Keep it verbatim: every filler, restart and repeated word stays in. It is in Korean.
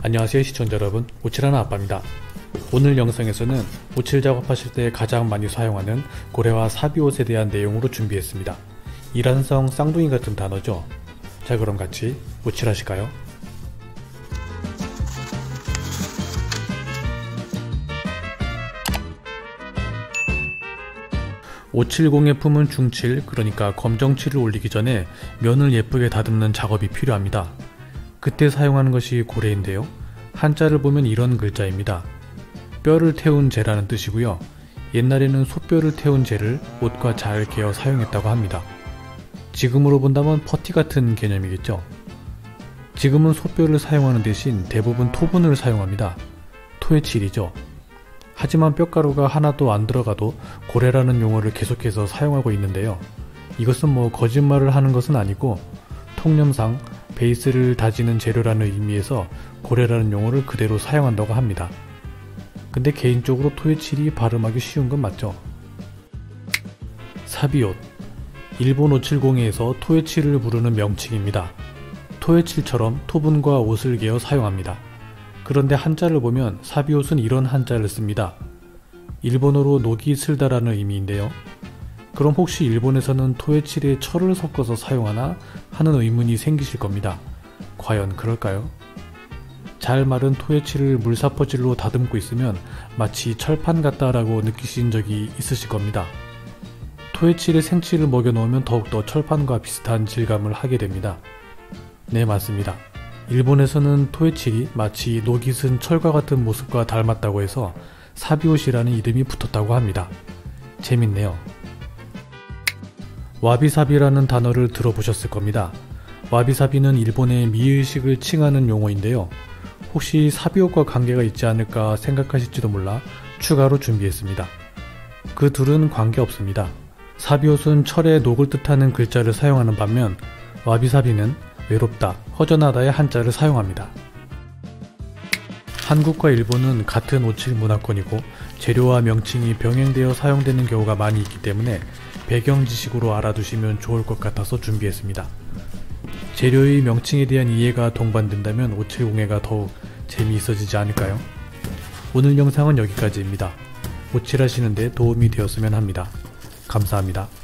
안녕하세요 시청자 여러분, 오칠하는 아빠입니다. 오늘 영상에서는 오칠 작업하실 때 가장 많이 사용하는 고래와 사비옷에 대한 내용으로 준비했습니다. 이란성 쌍둥이 같은 단어죠. 자, 그럼 같이 오칠하실까요? 오칠공에 품은 중칠, 그러니까 검정칠을 올리기 전에 면을 예쁘게 다듬는 작업이 필요합니다. 그때 사용하는 것이 고래인데요. 한자를 보면 이런 글자입니다. 뼈를 태운 재라는 뜻이고요. 옛날에는 소뼈를 태운 재를 옷과 잘 개어 사용했다고 합니다. 지금으로 본다면 퍼티 같은 개념이겠죠. 지금은 소뼈를 사용하는 대신 대부분 토분을 사용합니다. 토해칠이죠. 하지만 뼈가루가 하나도 안 들어가도 고래라는 용어를 계속해서 사용하고 있는데요. 이것은 뭐 거짓말을 하는 것은 아니고 통념상 베이스를 다지는 재료라는 의미에서 고래라는 용어를 그대로 사용한다고 합니다. 근데 개인적으로 토해칠이 발음하기 쉬운 건 맞죠? 사비옷, 일본 오칠공에서 토해칠을 부르는 명칭입니다. 토해칠처럼 토분과 옷을 개어 사용합니다. 그런데 한자를 보면 사비옷은 이런 한자를 씁니다. 일본어로 녹이 슬다라는 의미인데요. 그럼 혹시 일본에서는 토해칠에 철을 섞어서 사용하나 하는 의문이 생기실 겁니다. 과연 그럴까요? 잘 마른 토해칠을 물사퍼질로 다듬고 있으면 마치 철판 같다라고 느끼신 적이 있으실 겁니다. 토해칠에 생칠을 먹여 놓으면 더욱더 철판과 비슷한 질감을 하게 됩니다. 네, 맞습니다. 일본에서는 토해칠이 마치 녹이 쓴 철과 같은 모습과 닮았다고 해서 사비옷이라는 이름이 붙었다고 합니다. 재밌네요. 와비사비라는 단어를 들어보셨을 겁니다. 와비사비는 일본의 미의식을 칭하는 용어인데요. 혹시 사비옷과 관계가 있지 않을까 생각하실지도 몰라 추가로 준비했습니다. 그 둘은 관계없습니다. 사비옷은 철의 녹을 뜻하는 글자를 사용하는 반면 와비사비는 외롭다, 허전하다의 한자를 사용합니다. 한국과 일본은 같은 오칠 문화권이고 재료와 명칭이 병행되어 사용되는 경우가 많이 있기 때문에 배경 지식으로 알아두시면 좋을 것 같아서 준비했습니다. 재료의 명칭에 대한 이해가 동반된다면 오칠공예가 더욱 재미있어지지 않을까요? 오늘 영상은 여기까지입니다. 오칠하시는데 도움이 되었으면 합니다. 감사합니다.